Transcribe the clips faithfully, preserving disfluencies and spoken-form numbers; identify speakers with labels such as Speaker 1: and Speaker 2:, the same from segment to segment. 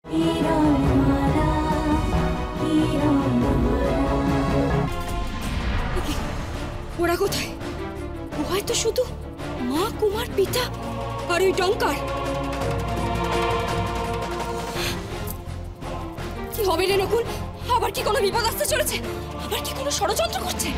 Speaker 1: ওরা কোথায়? ও হয়তো শুধু মা, কুমার, পিতা আর ওই ডঙ্কার। কি হবে রে নকুল? আবার কি কোনো বিপদ আসতে চলেছে? আবার কি কোনো ষড়যন্ত্র করছে?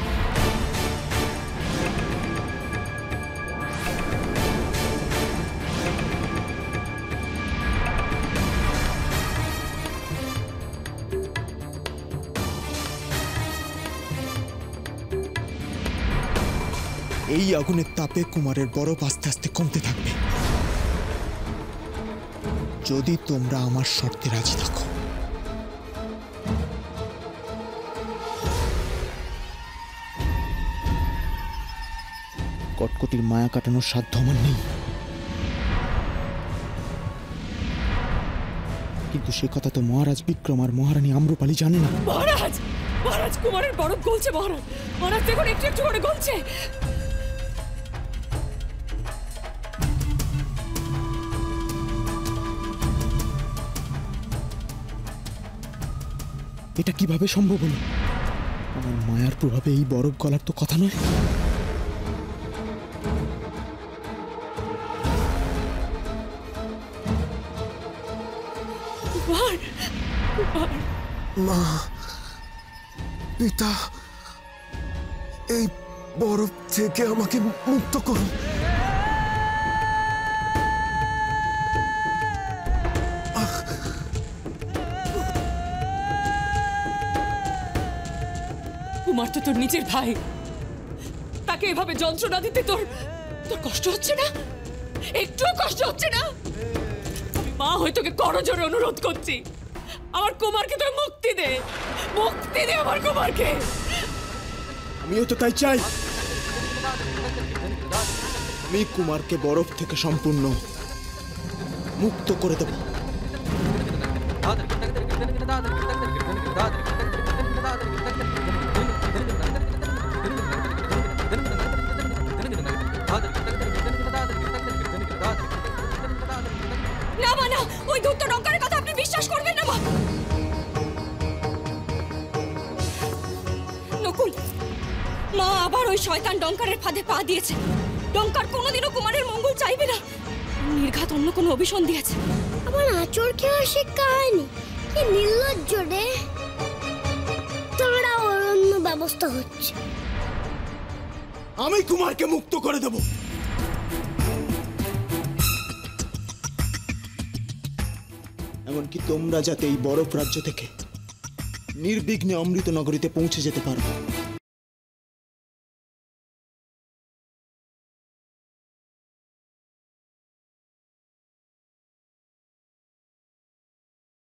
Speaker 2: এই আগুনের তাপে কুমারের বরফ আস্তে আস্তে কমতে থাকবে। যদি তোমরা আমার শর্তে রাজি থাকো। কটকটির মায়া কাটানোর সাধ্য আমার নেই, কিন্তু সে কথা তো মহারাজ বিক্রম আর মহারানী আম্রপালি জানে না।
Speaker 1: মহারাজ, মহারাজ, কুমারের বরফ গলছে। মহারাজ, মহারাজ দেখুন, একটু একটু করে গলছে।
Speaker 2: এটা কিভাবে সম্ভব হলো? আমার মায়ার প্রভাবে এই বরফ গলার তো কথা নয়।
Speaker 3: মা, পিতা, এই বরফ থেকে আমাকে মুক্ত করুন।
Speaker 1: কুমার তো তোর নিজের ভাই, তাকে এভাবে যন্ত্রণা দিতে তোর তোর কষ্ট হচ্ছে না? একটুও কষ্ট হচ্ছে না? মা হয়ে তোকে করজোরে অনুরোধ করছি, আমার কুমারকে তুই মুক্তি দে, মুক্তি দে আমার কুমারকে।
Speaker 2: আমিও তো তাই চাই। আমি কুমারকে বরফ থেকে সম্পূর্ণ মুক্ত করে দেব।
Speaker 1: না মা, না, ওই ধূর্ত ডঙ্কারের কথা আপনি বিশ্বাস করবেন না মা। নকুল, মা আবার ওই শয়তান ডঙ্কারের ফাঁদে পা দিয়েছে। ডঙ্কার কোনোদিনও কুমারের মঙ্গল চাইবে না, নির্ঘাত অন্য কোনো অভিসন্ধি দিয়েছে।
Speaker 4: আমার আচর খেয়ে শিক্ষা হয়নি? কি নির্লজ্জ রে! তোমরা ওর অন্য ব্যবস্থা হচ্ছে।
Speaker 2: আমি কুমারকে মুক্ত করে দেব। এমনকি তোমরা যাতে এই বরফ রাজ্য থেকে নির্বিঘ্নে অমৃত নগরীতে পৌঁছে যেতে পারো।